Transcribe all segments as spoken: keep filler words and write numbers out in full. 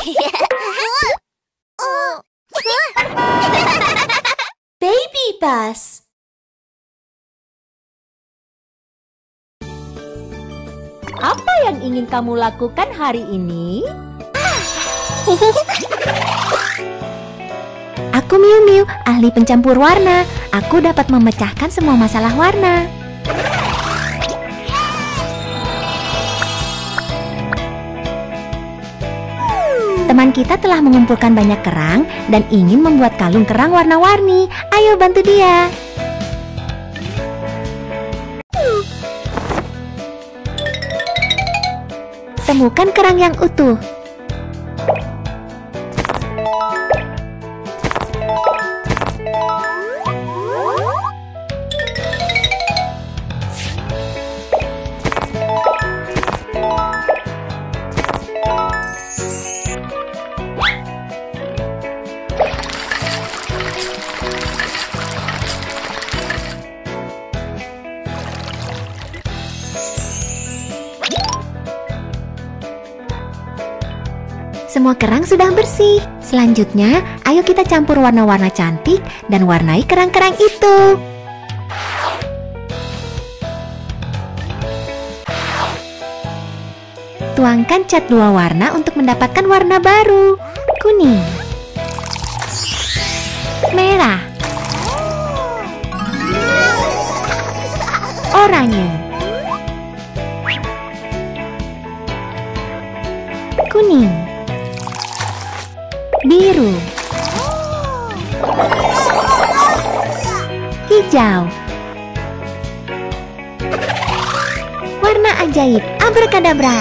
Baby bus. Apa yang ingin kamu lakukan hari ini? Aku Miu Miu, ahli pencampur warna. Aku dapat memecahkan semua masalah warna. Teman kita telah mengumpulkan banyak kerang dan ingin membuat kalung kerang warna-warni. Ayo bantu dia. Temukan kerang yang utuh. Semua kerang sudah bersih. Selanjutnya, ayo kita campur warna-warna cantik dan warnai kerang-kerang itu. Tuangkan cat dua warna untuk mendapatkan warna baru. Kuning, merah, oranye, kuning, biru, hijau. Warna ajaib, abrakadabra.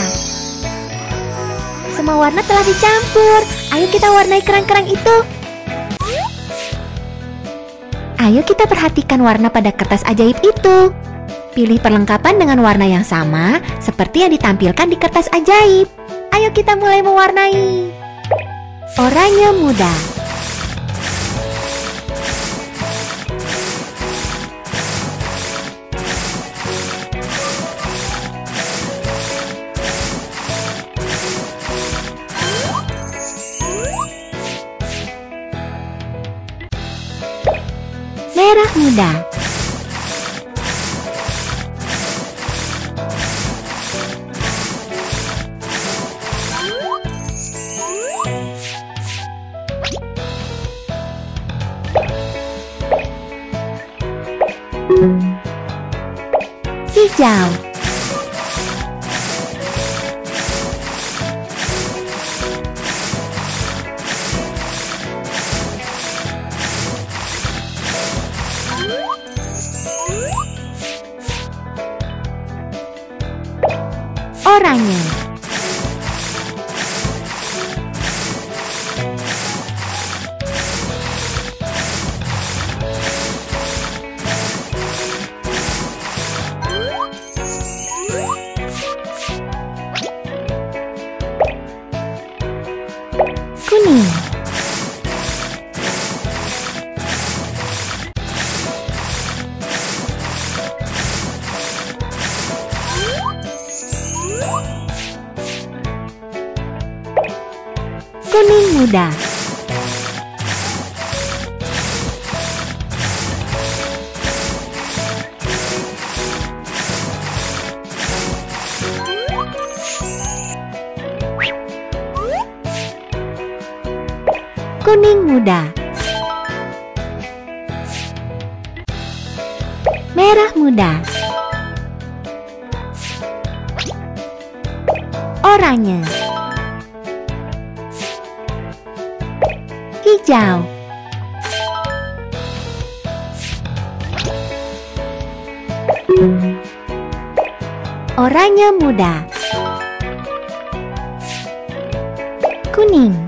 Semua warna telah dicampur. Ayo kita warnai kerang-kerang itu. Ayo kita perhatikan warna pada kertas ajaib itu. Pilih perlengkapan dengan warna yang sama seperti yang ditampilkan di kertas ajaib. Ayo kita mulai mewarnai. Oranye muda, merah muda, hijau, oranye, kuning, kuning muda, kuning muda, merah muda, oranye, hijau, oranye muda, kuning,